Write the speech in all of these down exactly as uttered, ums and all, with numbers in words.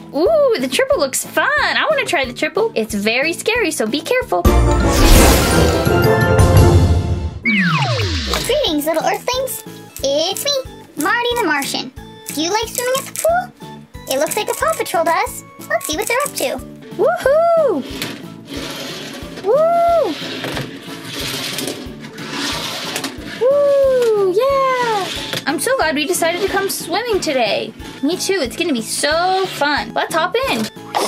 Ooh, the triple looks fun. I want to try the triple. It's very scary, so be careful. Greetings, little earthlings. It's me, Marty the Martian. Do you like swimming at the pool? It looks like a Paw Patrol does. Let's see what they're up to. Woohoo! Woo! Woo! Yeah! I'm so glad we decided to come swimming today. Me too. It's gonna be so fun. Let's hop in.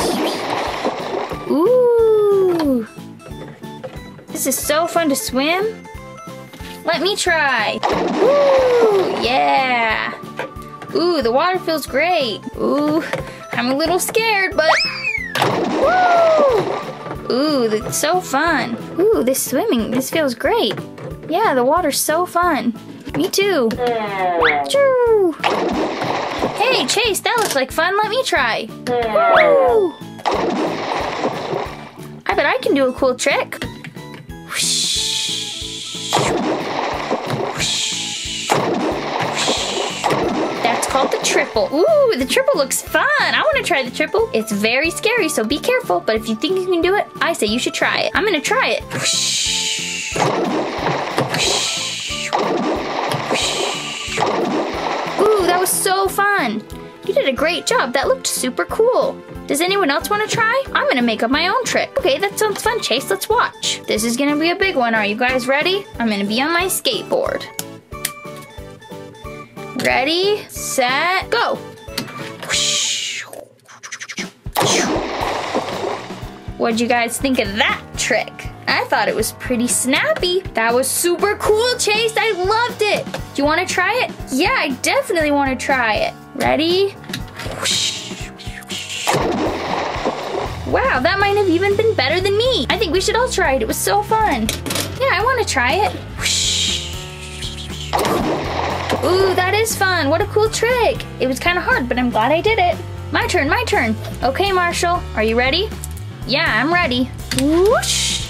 Ooh! This is so fun to swim. Let me try. Woo! Yeah! Ooh, the water feels great. Ooh, I'm a little scared, but woo! Ooh, it's so fun. Ooh, this swimming, this feels great. Yeah, the water's so fun. Me too. Choo! Hey, Chase, that looks like fun. Let me try. Woo! I bet I can do a cool trick. Whoosh. That's called the triple. Ooh, the triple looks fun. I want to try the triple. It's very scary, so be careful. But if you think you can do it, I say you should try it. I'm gonna try it. Whoosh. Whoosh. Whoosh. Ooh, that was so fun. You did a great job. That looked super cool. Does anyone else want to try? I'm gonna make up my own trick. Okay, that sounds fun, Chase. Let's watch. This is gonna be a big one. Are you guys ready? I'm gonna be on my skateboard. Ready, set, go. What'd you guys think of that trick? I thought it was pretty snappy. That was super cool, Chase. I loved it. Do you want to try it? Yeah, I definitely want to try it. Ready? Wow, that might have even been better than me. I think we should all try it. It was so fun. Yeah, I want to try it. Ooh, that is fun. What a cool trick. It was kind of hard, but I'm glad I did it. My turn, my turn. Okay, Marshall, are you ready? Yeah, I'm ready. Whoosh.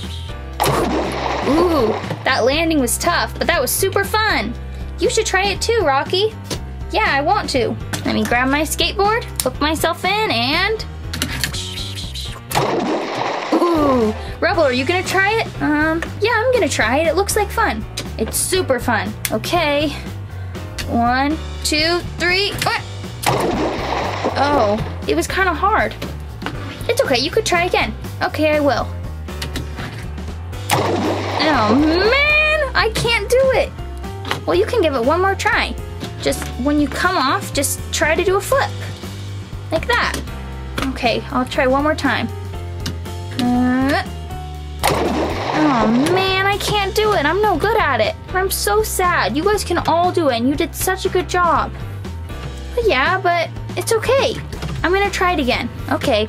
Ooh, that landing was tough, but that was super fun. You should try it too, Rocky. Yeah, I want to. Let me grab my skateboard, hook myself in, and... Ooh, Rebel, are you gonna try it? Um, yeah, I'm gonna try it. It looks like fun. It's super fun. Okay. One, two, three. Oh, it was kind of hard. It's okay, you could try again. Okay, I will. Oh man, I can't do it. Well, you can give it one more try. Just when you come off, just try to do a flip. Like that. Okay, I'll try one more time. Uh, oh man, I can't do it. I'm no good at it. I'm so sad. You guys can all do it and you did such a good job. But yeah, but it's okay. I'm gonna try it again. Okay.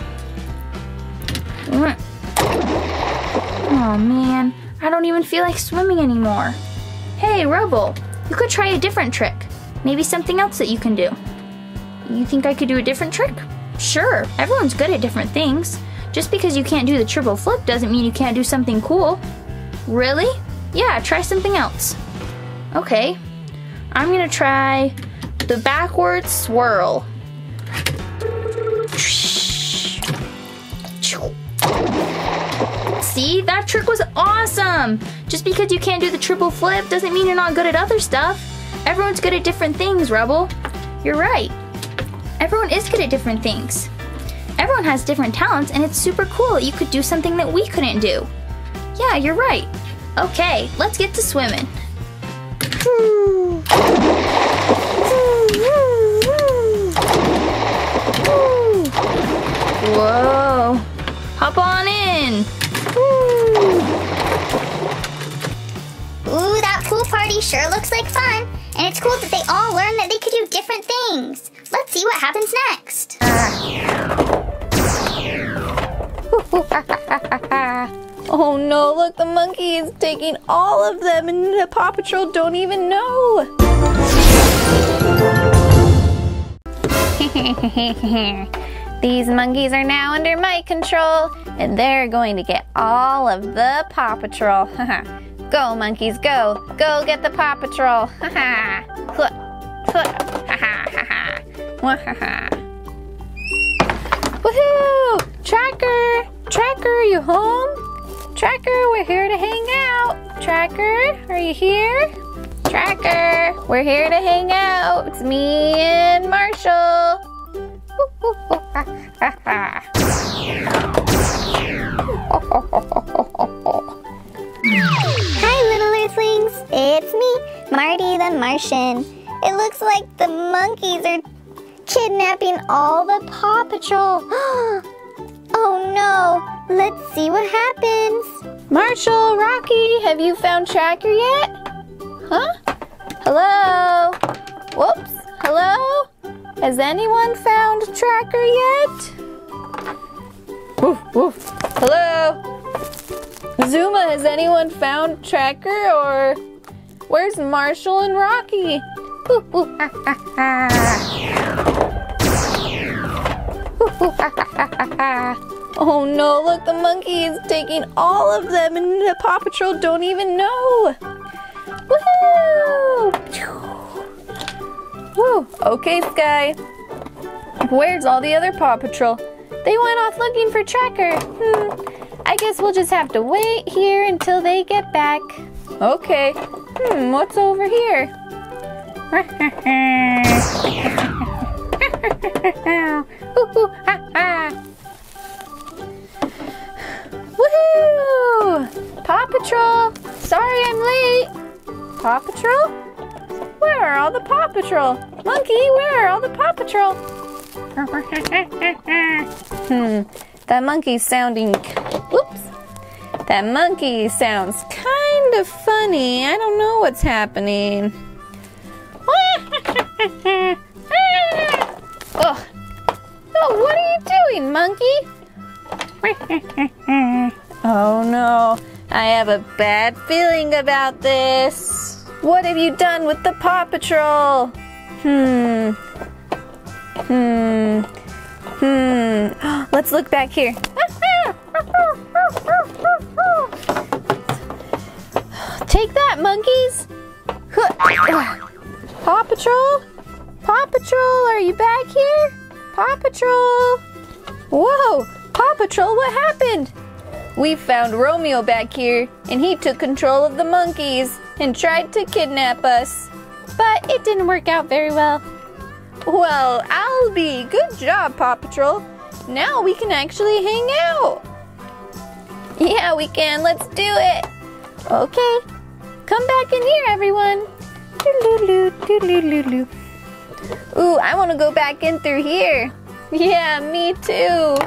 Oh man, I don't even feel like swimming anymore. Hey, Rebel, you could try a different trick. Maybe something else that you can do. You think I could do a different trick? Sure, everyone's good at different things. Just because you can't do the triple flip doesn't mean you can't do something cool. Really? Yeah, try something else. Okay, I'm gonna try the backward swirl. See, that trick was awesome! Just because you can't do the triple flip doesn't mean you're not good at other stuff. Everyone's good at different things, Rebel. You're right. Everyone is good at different things. Everyone has different talents, and it's super cool that you could do something that we couldn't do. Yeah, you're right. Okay, let's get to swimming. Whoa! Hop on in. Ooh, that pool party sure looks like fun. And it's cool that they all learned that they could do different things. Let's see what happens next. Oh no, look, the monkey is taking all of them and the Paw Patrol don't even know. These monkeys are now under my control and they're going to get all of the Paw Patrol. Go, monkeys, go. Go get the Paw Patrol. Woohoo! Tracker! Tracker, are you home? Tracker, we're here to hang out. Tracker, are you here? Tracker, we're here to hang out. It's me and Marshall. Hi, little earthlings. It's me, Marty the Martian. It looks like the monkeys are kidnapping all the Paw Patrol. Oh no, let's see what happens. Marshall, Rocky, have you found Tracker yet? Huh? Hello? Whoops, hello? Has anyone found Tracker yet? Woof, woof. Hello? Zuma, has anyone found Tracker, or where's Marshall and Rocky? Ooh, ooh, ha, ha, ha. Ooh, ooh, ha, ha, ha, ha. Oh no, look, the monkey is taking all of them and the Paw Patrol don't even know. Woohoo! Woo. Okay, Skye. Where's all the other Paw Patrol? They went off looking for Tracker. Hmm. I guess we'll just have to wait here until they get back. Okay. Hmm, what's over here? Woohoo! Paw Patrol! Sorry I'm late. Paw Patrol? Where are all the Paw Patrol? Monkey, where are all the Paw Patrol? Hmm, that monkey's sounding... Whoops. That monkey sounds kind of funny. I don't know what's happening. Oh. Oh, what are you doing, monkey? Oh no, I have a bad feeling about this. What have you done with the Paw Patrol? Hmm. Hmm. Hmm. Let's look back here. Take that, monkeys. Paw Patrol? Paw Patrol, are you back here? Paw Patrol. Whoa, Paw Patrol, what happened? We found Romeo back here, and he took control of the monkeys and tried to kidnap us. But it didn't work out very well. Well, I'll be. Good job, Paw Patrol. Now we can actually hang out. Yeah, we can. Let's do it. Okay. Come back in here, everyone. Ooh, I want to go back in through here. Yeah, me too.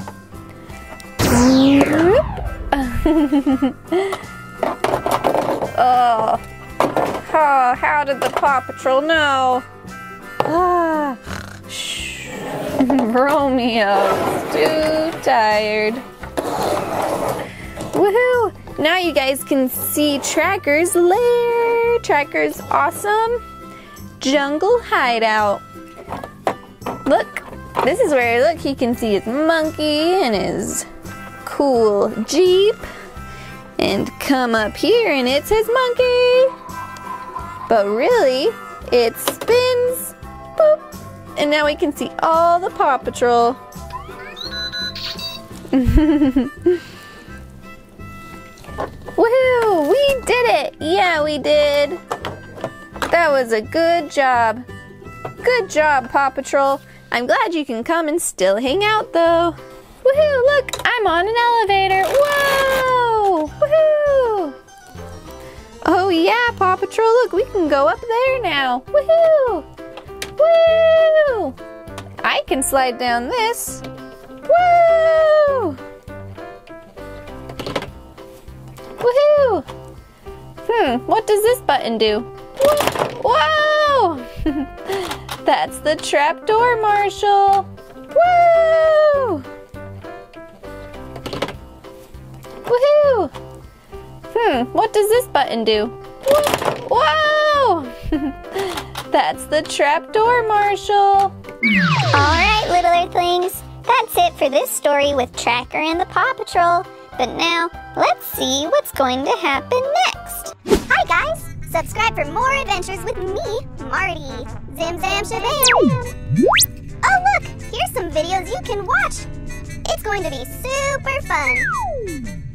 Oh. Oh, how did the Paw Patrol know? Ah. Romeo's too tired. Woohoo! Now you guys can see Tracker's lair. Tracker's awesome jungle hideout. Look, this is where, look, he can see his monkey and his cool Jeep. And come up here and it's his monkey. But really, it spins. Boop. And now we can see all the Paw Patrol. Woohoo! We did it! Yeah, we did. That was a good job. Good job, Paw Patrol. I'm glad you can come and still hang out, though. Woohoo! Look, I'm on an elevator. Whoa! Woohoo! Oh yeah, Paw Patrol, look, we can go up there now. Woohoo! Woo! I can slide down this. Woo! Woohoo! Hmm, what does this button do? Whoa! That's the trapdoor, Marshall. Woo! Woohoo! Hmm, what does this button do? Whoa! That's the trapdoor, Marshall. Alright, little earthlings. That's it for this story with Tracker and the Paw Patrol. But now, let's see what's going to happen next. Hi, guys! Subscribe for more adventures with me, Marty. Zim, zam, shabam! Oh, look! Here's some videos you can watch. It's going to be super fun.